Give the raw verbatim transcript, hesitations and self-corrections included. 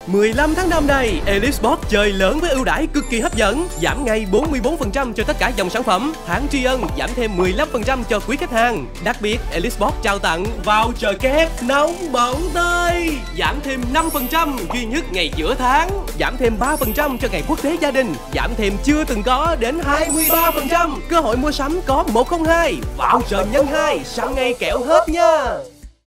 mười lăm tháng năm này, Elite Sport chơi lớn với ưu đãi cực kỳ hấp dẫn, giảm ngay bốn mươi bốn phần trăm cho tất cả dòng sản phẩm. Tháng tri ân giảm thêm mười lăm phần trăm cho quý khách hàng. Đặc biệt, Elite Sport trao tặng voucher kép nóng bỏng tơi, giảm thêm năm phần trăm duy nhất ngày giữa tháng, giảm thêm ba phần trăm cho ngày quốc tế gia đình, giảm thêm chưa từng có đến hai mươi ba phần trăm. Cơ hội mua sắm có một không hai, voucher nhân hai, sẵn ngay kẻo hết nha.